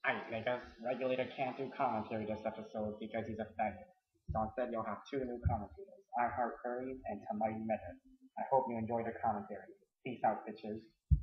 I guess Regulator can't do commentary this episode because he's offended. So instead you'll have two new commentators, I Heart Curry and Tamari Meta. I hope you enjoy the commentary. Peace out, bitches.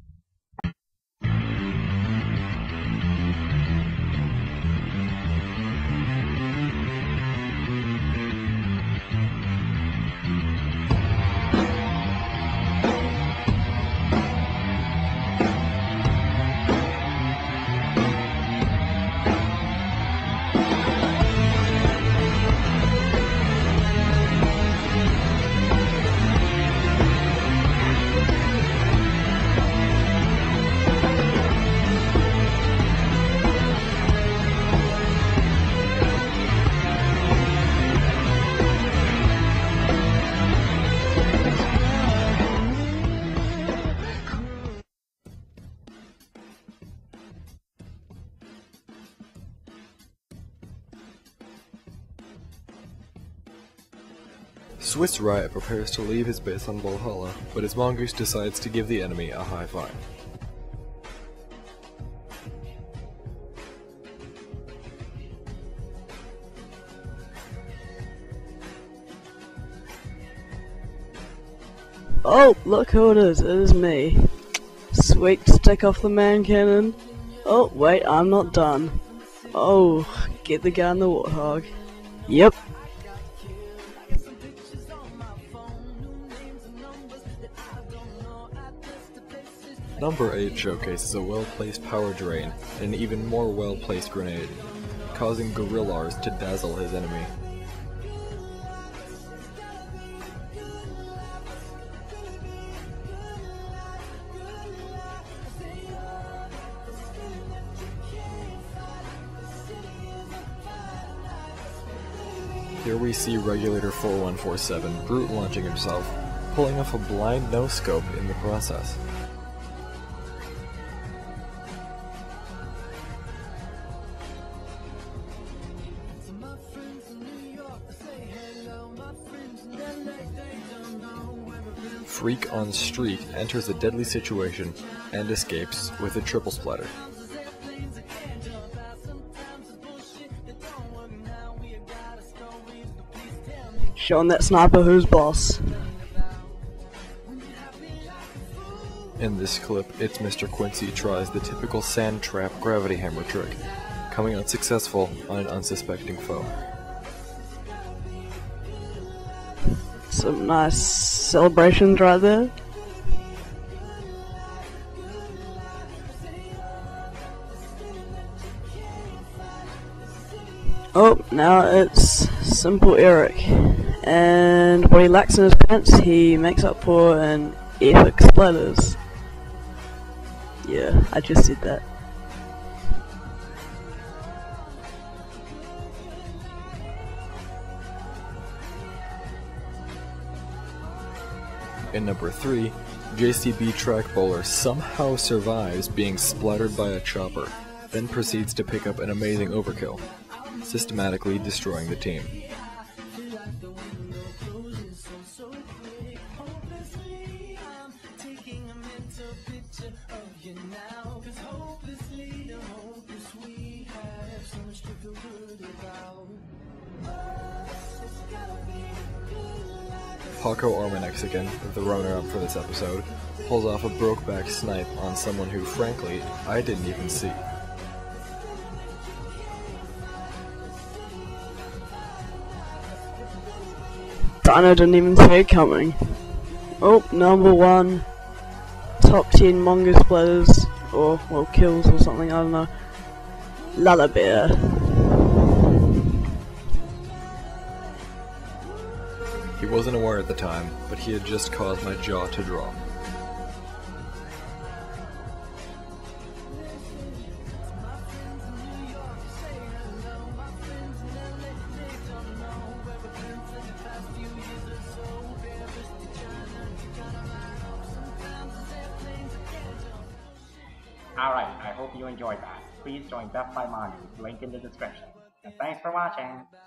Swiss Riot prepares to leave his base on Valhalla, but his Mongoose decides to give the enemy a high five. Oh, look who it is me. Sweet, stick off the man cannon. Oh, wait, I'm not done. Oh, get the guy in the warthog. Yep. Number 8 showcases a well-placed power drain and an even more well-placed grenade, causing Gorillars to dazzle his enemy. Here we see Regulator4147 brute launching himself, pulling off a blind no-scope in the process. Freak on Streak enters a deadly situation and escapes with a triple splatter. Showing that sniper who's boss. In this clip, it's Mr. Quincy tries the typical sand trap gravity hammer trick, coming unsuccessful on an unsuspecting foe. Some nice celebrations right there. Oh, now it's Simple Eric. And what he lacks in his pants, he makes up for in epic splatters. Yeah, I just said that. In number 3, JCB Track Bowler somehow survives being splattered by a chopper, then proceeds to pick up an amazing overkill, systematically destroying the team. Paco Armanexican, the runner-up for this episode, pulls off a brokeback snipe on someone who, frankly, I didn't even see. Dino didn't even see it coming. Oh, number 1. Top 10 Mongoose splatters, or, well, kills or something, I don't know. Lullabear. He wasn't aware at the time, but he had just caused my jaw to drop. Alright, I hope you enjoyed that. Please join Death by Mongoose, link in the description. And thanks for watching!